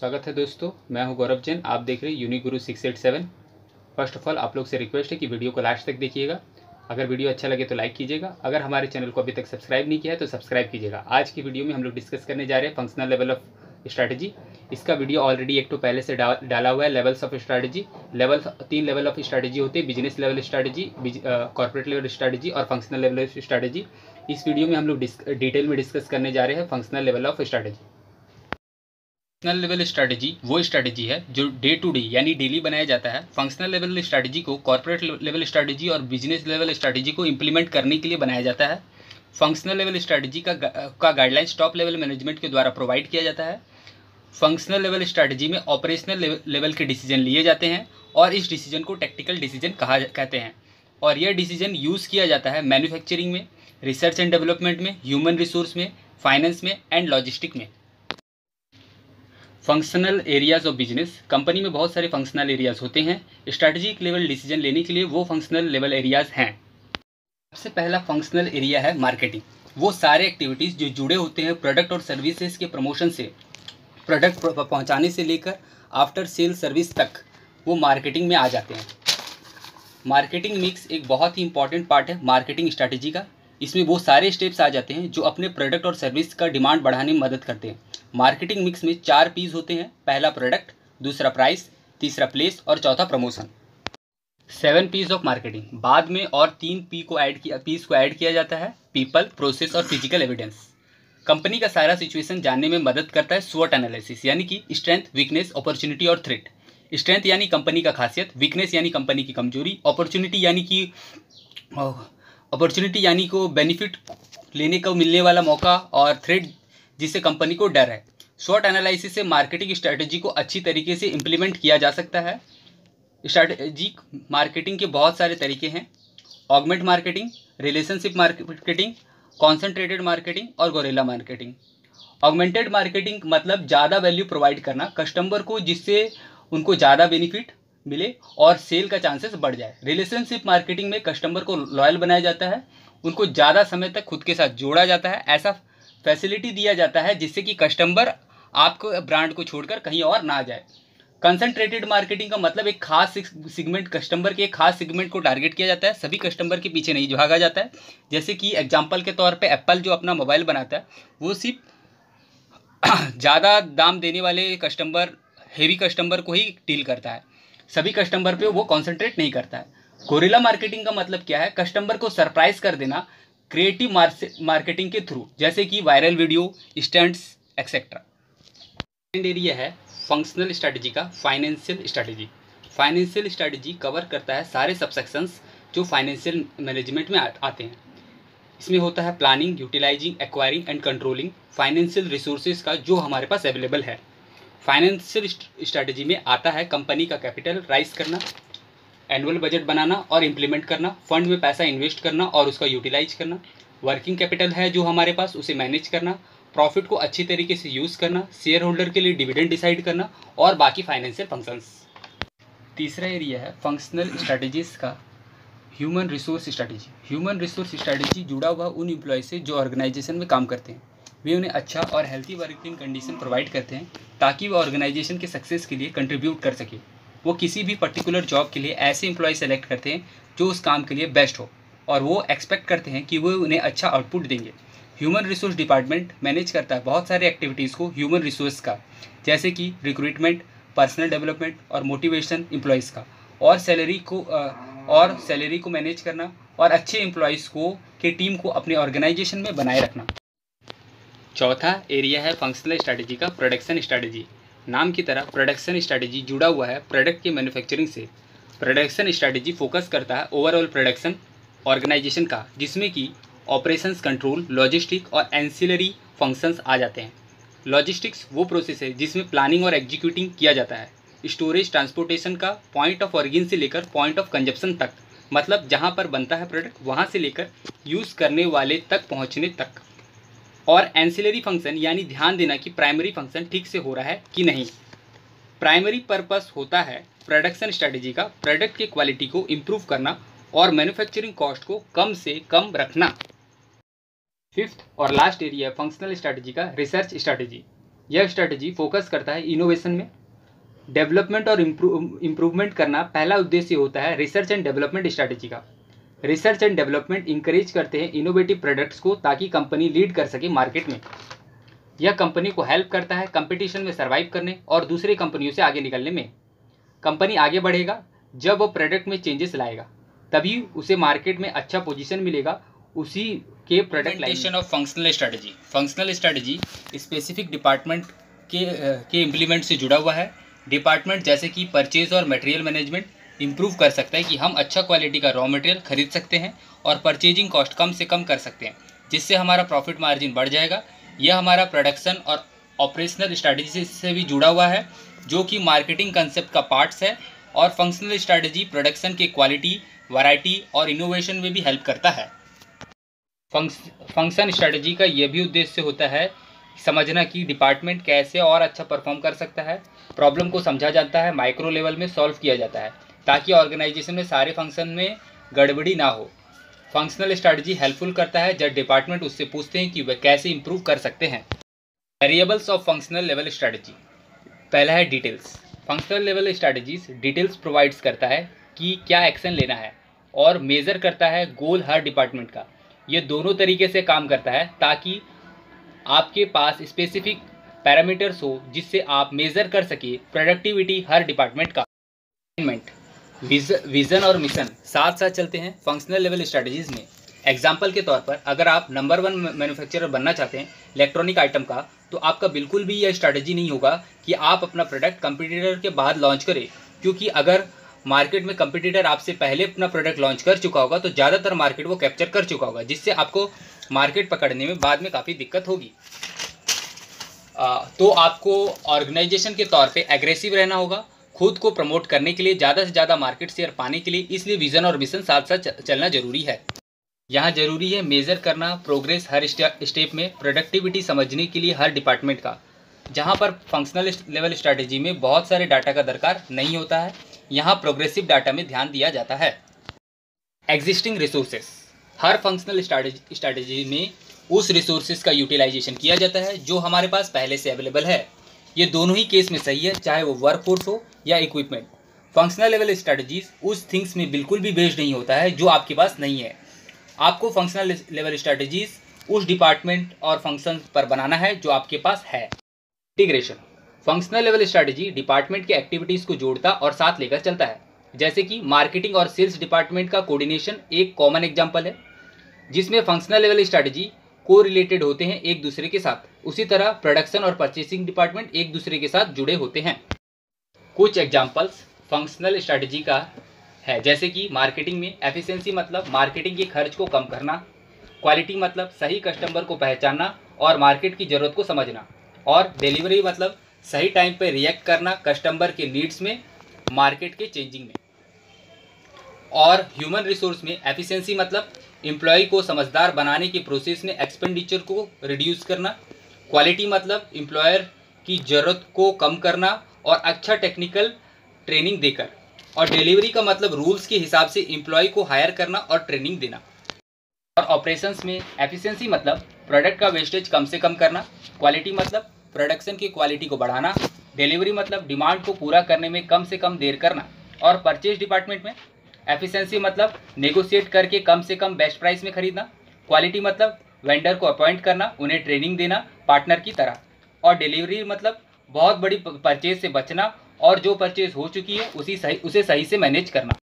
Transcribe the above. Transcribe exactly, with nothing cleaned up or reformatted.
स्वागत है दोस्तों, मैं हूं गौरव जैन। आप देख रहे हैं Uniguru six eight seven. First of all आप लोग से रिक्वेस्ट है कि वीडियो को लास्ट तक देखिएगा। अगर वीडियो अच्छा लगे तो लाइक कीजिएगा। अगर हमारे चैनल को अभी तक सब्सक्राइब नहीं किया है तो सब्सक्राइब कीजिएगा। आज की वीडियो में हम लोग डिस्कस करने जा रहे हैं फंक्शनल लेवल ऑफ स्ट्रैटेजी। इसका वीडियो ऑलरेडी एक तो पहले से डा, डाला हुआ है। लेवल्स ऑफ स्ट्रैटेजी, लेवल तीन लेवल ऑफ स्ट्रैटेजी होते हैं: business level strategy, corporate level strategy और फंक्शनल लेवल ऑफ स्ट्रैटेजी। इस वीडियो में हम लोग डिटेल में डिस्कस करने जा रहे हैं functional level of strategy. Functional level strategy वो स्ट्रैटेजी है जो डे टू डे यानी डेली बनाया जाता है। फंक्शनल लेवल स्ट्रैटेजी को कॉर्पोरेट लेवल स्ट्रैटेजी और बिजनेस लेवल स्ट्रैटेजी को इंप्लीमेंट करने के लिए बनाया जाता है। फंक्शनल लेवल स्ट्रैटेजी का का गाइडलाइंस टॉप लेवल मैनेजमेंट के द्वारा प्रोवाइड किया जाता है। फंक्शनल लेवल स्ट्रैटेजी में ऑपरेशनल लेवल के डिसीजन लिए जाते हैं और इस डिसीजन को टेक्टिकल डिसीजन कहा कहते हैं। और यह डिसीजन यूज़ किया जाता है मैन्युफैक्चरिंग में, रिसर्च एंड डेवलपमेंट में, ह्यूमन रिसोर्स में, फाइनेंस में एंड लॉजिस्टिक में। Functional areas of business, company में बहुत सारे फंक्शनल एरियाज होते हैं। स्ट्रैटेजिक लेवल डिसीजन लेने के लिए वो फंक्शनल लेवल एरियाज हैं। सबसे पहला फंक्शनल एरिया है मार्केटिंग। वो सारे एक्टिविटीज़ जो जुड़े होते हैं प्रोडक्ट और सर्विसेज के प्रमोशन से, प्रोडक्ट पहुंचाने से लेकर आफ्टर सेल सर्विस तक, वो मार्केटिंग में आ जाते हैं। मार्केटिंग मिक्स एक बहुत ही इंपॉर्टेंट पार्ट है मार्केटिंग स्ट्रैटेजी का। इसमें वो सारे स्टेप्स आ जाते हैं जो अपने प्रोडक्ट और सर्विस का डिमांड बढ़ाने में मदद करते हैं। मार्केटिंग मिक्स में चार पीस होते हैं: पहला प्रोडक्ट, दूसरा प्राइस, तीसरा प्लेस और चौथा promotion. Seven Ps of marketing, बाद में और तीन पी को ऐड किया पीस को ऐड किया जाता है: पीपल, प्रोसेस और फिजिकल एविडेंस। कंपनी का सारा सिचुएशन जानने में मदद करता है स्वॉट एनालिसिस, यानी कि स्ट्रेंथ, वीकनेस, अपॉर्चुनिटी और थ्रेट। स्ट्रेंथ यानी कंपनी का खासियत, वीकनेस यानी कंपनी की कमजोरी, अपॉर्चुनिटी यानी कि अपॉर्चुनिटी यानी को बेनिफिट लेने को मिलने वाला मौका, और थ्रेट जिससे कंपनी को डर है। स्वॉट एनालिसिस से मार्केटिंग स्ट्रैटेजी को अच्छी तरीके से इम्प्लीमेंट किया जा सकता है। स्ट्रैटेजिक मार्केटिंग के बहुत सारे तरीके हैं: augment marketing, relationship marketing, concentrated marketing और गोरेला मार्केटिंग। ऑगमेंटेड मार्केटिंग मतलब ज़्यादा वैल्यू प्रोवाइड करना कस्टमर को, जिससे उनको ज़्यादा बेनिफिट मिले और सेल का चांसेस बढ़ जाए। रिलेशनशिप मार्केटिंग में कस्टमर को लॉयल बनाया जाता है, उनको ज़्यादा समय तक खुद के साथ जोड़ा जाता है, ऐसा फैसिलिटी दिया जाता है जिससे कि कस्टमर आपको ब्रांड को छोड़कर कहीं और ना जाए। कंसंट्रेटेड मार्केटिंग का मतलब एक खास सेगमेंट, कस्टमर के एक खास सेगमेंट को टारगेट किया जाता है, सभी कस्टमर के पीछे नहीं भागा जाता है। जैसे कि एग्जांपल के तौर पे एप्पल जो अपना मोबाइल बनाता है, वो सिर्फ ज़्यादा दाम देने वाले कस्टमर, हेवी कस्टमर को ही डील करता है, सभी कस्टमर पे वो कॉन्सेंट्रेट नहीं करता है। गोरिल्ला मार्केटिंग का मतलब क्या है? कस्टमर को सरप्राइज कर देना क्रिएटिव मार्केटिंग के थ्रू, जैसे कि viral video, stunts etcetera. Second area है फंक्शनल स्ट्रैटेजी का financial strategy. Financial strategy cover करता है सारे सबसेक्शंस जो फाइनेंशियल मैनेजमेंट में आते हैं। इसमें होता है planning, utilising, acquiring and controlling financial resources का जो हमारे पास अवेलेबल है। फाइनेंशियल स्ट्रैटेजी में आता है कंपनी का कैपिटल राइज करना, एनुअल बजट बनाना और इम्प्लीमेंट करना, फंड में पैसा इन्वेस्ट करना और उसका यूटिलाइज करना, वर्किंग कैपिटल है जो हमारे पास उसे मैनेज करना, प्रॉफिट को अच्छी तरीके से यूज़ करना, शेयर होल्डर के लिए डिविडेंड डिसाइड करना और बाकी फाइनेंशियल फंक्शंस। तीसरा एरिया है फंक्शनल स्ट्रैटेजीज का human resource strategy. Human resource strategy जुड़ा हुआ उन एम्प्लॉय से जो ऑर्गेनाइजेशन में काम करते हैं। वे उन्हें अच्छा और हेल्थी वर्किंग कंडीशन प्रोवाइड करते हैं ताकि वो ऑर्गेनाइजेशन के सक्सेस के लिए कंट्रीब्यूट कर सके। वो किसी भी पर्टिकुलर जॉब के लिए ऐसे एम्प्लॉय सेलेक्ट करते हैं जो उस काम के लिए बेस्ट हो, और वो एक्सपेक्ट करते हैं कि वो उन्हें अच्छा आउटपुट देंगे। ह्यूमन रिसोर्स डिपार्टमेंट मैनेज करता है बहुत सारे एक्टिविटीज़ को ह्यूमन रिसोर्स का, जैसे कि रिक्रूटमेंट, पर्सनल डेवलपमेंट और मोटिवेशन एम्प्लॉयज़ का, और सैलरी को और सैलरी को मैनेज करना और अच्छे एम्प्लॉयज़ को के टीम को अपने ऑर्गेनाइजेशन में बनाए रखना। चौथा एरिया है फंक्शनल स्ट्रैटेजी का प्रोडक्शन स्ट्रैटेजी। नाम की तरह प्रोडक्शन स्ट्रैटेजी जुड़ा हुआ है प्रोडक्ट के मैन्युफैक्चरिंग से। प्रोडक्शन स्ट्रैटेजी फोकस करता है ओवरऑल प्रोडक्शन ऑर्गेनाइजेशन का, जिसमें कि ऑपरेशंस कंट्रोल, लॉजिस्टिक और एंसिलरी फंक्शंस आ जाते हैं। लॉजिस्टिक्स वो प्रोसेस है जिसमें प्लानिंग और एग्जीक्यूटिंग किया जाता है। स्टोरेज, ट्रांसपोर्टेशन का पॉइंट ऑफ ऑरिजिन से लेकर पॉइंट ऑफ कंजप्शन तक, मतलब जहाँ पर बनता है प्रोडक्ट वहाँ से लेकर यूज़ करने वाले तक पहुँचने तक। और एंसिलरी फंक्शन यानी ध्यान देना कि प्राइमरी फंक्शन ठीक से हो रहा है कि नहीं। प्राइमरी पर्पस होता है प्रोडक्शन स्ट्रैटेजी का प्रोडक्ट की क्वालिटी को इम्प्रूव करना और मैन्युफैक्चरिंग कॉस्ट को कम से कम रखना। फिफ्थ और लास्ट एरिया है फंक्शनल स्ट्रैटेजी का रिसर्च स्ट्रैटेजी। यह स्ट्रैटेजी फोकस करता है इनोवेशन में, डेवलपमेंट और इम्प्रूवमेंट करना पहला उद्देश्य होता है रिसर्च एंड डेवलपमेंट स्ट्रैटेजी का। रिसर्च एंड डेवलपमेंट इंकरेज करते हैं इनोवेटिव प्रोडक्ट्स को ताकि कंपनी लीड कर सके मार्केट में। यह कंपनी को हेल्प करता है कंपटीशन में सर्वाइव करने और दूसरी कंपनियों से आगे निकलने में। कंपनी आगे बढ़ेगा जब वो प्रोडक्ट में चेंजेस लाएगा, तभी उसे मार्केट में अच्छा पोजीशन मिलेगा उसी के product line. Of functional strategy. Functional strategy specific department के के इम्प्लीमेंट से जुड़ा हुआ है। डिपार्टमेंट जैसे कि परचेज और मटेरियल मैनेजमेंट इंप्रूव कर सकता है कि हम अच्छा क्वालिटी का रॉ मटेरियल खरीद सकते हैं और परचेजिंग कॉस्ट कम से कम कर सकते हैं, जिससे हमारा प्रॉफिट मार्जिन बढ़ जाएगा। यह हमारा प्रोडक्शन और ऑपरेशनल स्ट्रैटेजी से भी जुड़ा हुआ है, जो कि मार्केटिंग कंसेप्ट का पार्ट्स है। और फंक्शनल स्ट्रैटेजी प्रोडक्शन के क्वालिटी, वैरायटी और इनोवेशन में भी हेल्प करता है। फंक्शन स्ट्रैटेजी का यह भी उद्देश्य होता है समझना कि डिपार्टमेंट कैसे और अच्छा परफॉर्म कर सकता है। प्रॉब्लम को समझा जाता है, माइक्रो लेवल में सॉल्व किया जाता है ताकि ऑर्गेनाइजेशन में सारे फंक्शन में गड़बड़ी ना हो। फंक्शनल स्ट्रैटेजी हेल्पफुल करता है जब डिपार्टमेंट उससे पूछते हैं कि वे कैसे इंप्रूव कर सकते हैं। Variables of functional level strategy. पहला है details. Functional level strategies details provides करता है कि क्या एक्शन लेना है और मेज़र करता है गोल हर डिपार्टमेंट का। ये दोनों तरीके से काम करता है ताकि आपके पास स्पेसिफिक पैरामीटर्स हो जिससे आप मेज़र कर सके प्रोडक्टिविटी हर डिपार्टमेंट का। विज़न और मिशन साथ साथ चलते हैं फंक्शनल लेवल स्ट्रैटेजीज में। एग्जाम्पल के तौर पर अगर आप नंबर वन मैन्युफैक्चरर बनना चाहते हैं इलेक्ट्रॉनिक आइटम का, तो आपका बिल्कुल भी यह स्ट्रैटेजी नहीं होगा कि आप अपना प्रोडक्ट कंपटीटर के बाद लॉन्च करें, क्योंकि अगर मार्केट में कंपटीटर आपसे पहले अपना प्रोडक्ट लॉन्च कर चुका होगा तो ज़्यादातर मार्केट वो कैप्चर कर चुका होगा, जिससे आपको मार्केट पकड़ने में बाद में काफ़ी दिक्कत होगी। आ, तो आपको ऑर्गेनाइजेशन के तौर पे एग्रेसिव रहना होगा खुद को प्रमोट करने के लिए, ज़्यादा से ज़्यादा मार्केट शेयर पाने के लिए। इसलिए विज़न और मिशन साथ साथ चलना जरूरी है। यहाँ जरूरी है मेज़र करना प्रोग्रेस हर स्टेप में, प्रोडक्टिविटी समझने के लिए हर डिपार्टमेंट का, जहाँ पर फंक्शनल लेवल स्ट्रैटेजी में बहुत सारे डाटा का दरकार नहीं होता है। यहाँ प्रोग्रेसिव डाटा में ध्यान दिया जाता है। Existing resources. हर फंक्शनल स्ट्रैटेजी में उस रिसोर्सेज का यूटिलाइजेशन किया जाता है जो हमारे पास पहले से अवेलेबल है। ये दोनों ही केस में सही है, चाहे वो वर्कफोर्स हो या इक्विपमेंट। फंक्शनल लेवल स्ट्रैटेजीज उस थिंग्स में बिल्कुल भी बेस्ड नहीं होता है जो आपके पास नहीं है। आपको फंक्शनल लेवल स्ट्रैटेजीज उस डिपार्टमेंट और फंक्शन पर बनाना है जो आपके पास है। Integration. Functional level strategy department के एक्टिविटीज़ को जोड़ता और साथ लेकर चलता है, जैसे कि मार्केटिंग और सेल्स डिपार्टमेंट का कोऑर्डिनेशन एक कॉमन एग्जांपल है, जिसमें फंक्शनल लेवल स्ट्रैटेजी को रिलेटेड होते हैं एक दूसरे के साथ। उसी तरह प्रोडक्शन और परचेसिंग डिपार्टमेंट एक दूसरे के साथ जुड़े होते हैं। कुछ एग्जांपल्स फंक्शनल स्ट्रैटेजी का है, जैसे कि मार्केटिंग में एफिशिएंसी मतलब मार्केटिंग के खर्च को कम करना, क्वालिटी मतलब सही कस्टमर को पहचानना और मार्केट की ज़रूरत को समझना, और डिलीवरी मतलब सही टाइम पर रिएक्ट करना कस्टमर के नीड्स में, मार्केट के चेंजिंग में। और ह्यूमन रिसोर्स में एफिशिएंसी मतलब एम्प्लॉय को समझदार बनाने के प्रोसेस में एक्सपेंडिचर को रिड्यूस करना, क्वालिटी मतलब एम्प्लॉयर की ज़रूरत को कम करना और अच्छा टेक्निकल ट्रेनिंग देकर, और डिलीवरी का मतलब रूल्स के हिसाब से एम्प्लॉय को हायर करना और ट्रेनिंग देना। और ऑपरेशंस में एफिशिएंसी मतलब प्रोडक्ट का वेस्टेज कम से कम करना, क्वालिटी मतलब प्रोडक्शन की क्वालिटी को बढ़ाना, डिलीवरी मतलब डिमांड को पूरा करने में कम से कम देर करना। और परचेज डिपार्टमेंट में एफिशिएंसी मतलब नेगोशिएट करके कम से कम बेस्ट प्राइस में खरीदना, क्वालिटी मतलब वेंडर को अपॉइंट करना, उन्हें ट्रेनिंग देना पार्टनर की तरह, और डिलीवरी मतलब बहुत बड़ी परचेज से बचना और जो परचेज हो चुकी है उसी सही उसे सही से मैनेज करना।